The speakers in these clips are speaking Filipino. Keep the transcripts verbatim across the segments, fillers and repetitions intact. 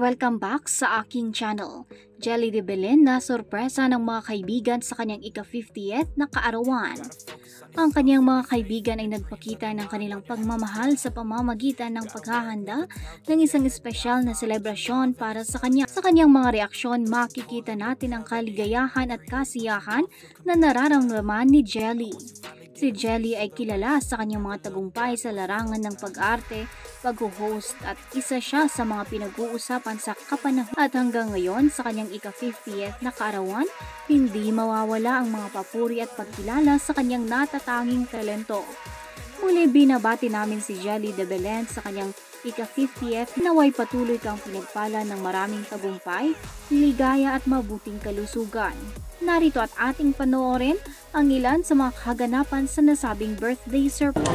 welcome back sa aking channel. Gelli De Belen na sorpresa ng mga kaibigan sa kanyang ika-fiftieth na kaarawan. Ang kanyang mga kaibigan ay nagpakita ng kanilang pagmamahal sa pamamagitan ng paghahanda ng isang espesyal na selebrasyon para sa kanya. Sa kanyang mga reaksyon, makikita natin ang kaligayahan at kasiyahan na nararamdaman ni Gelli. Si Gelli ay kilala sa kanyang mga tagumpay sa larangan ng pag-arte, pag-host at isa siya sa mga pinag-uusapan sa kapanahon. At hanggang ngayon sa kanyang ika-fiftieth na kaarawan, hindi mawawala ang mga papuri at pagkilala sa kanyang natatanging talento. Muli binabati namin si Gelli De Belen sa kanyang ika-fiftieth, naway patuloy kang pinagpala ng maraming tagumpay, ligaya at mabuting kalusugan. Narito at ating panoorin ang ilan sa mga kaganapan sa nasabing birthday surprise.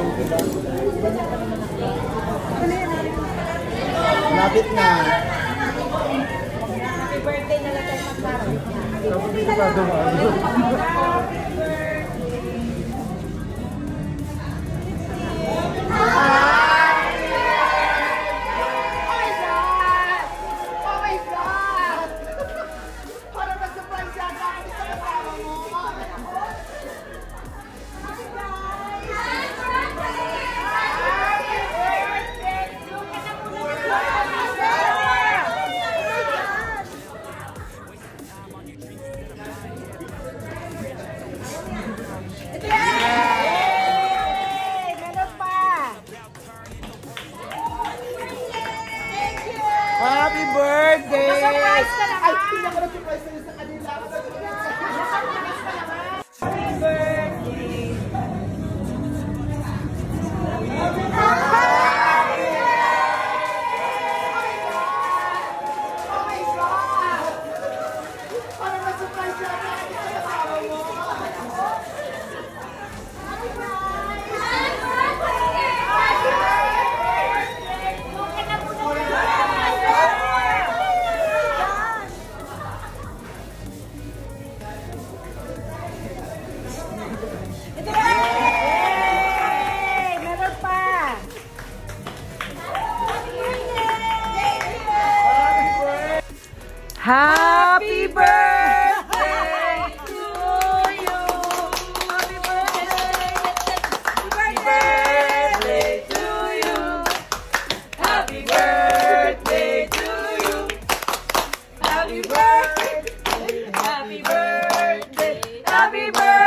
Lapit na. Happy birthday na lang tayo magkakaroon. Happy birthday! Surprise ka naman! Ay, hindi ako na-surprise na sa kanila. Happy birthday! Happy Oh my God! Parang na-surprise na natin sa kasama mo. Happy birthday to you! Happy birthday! Happy birthday to you! Happy birthday to you! Happy birthday! Happy birthday! Happy birthday!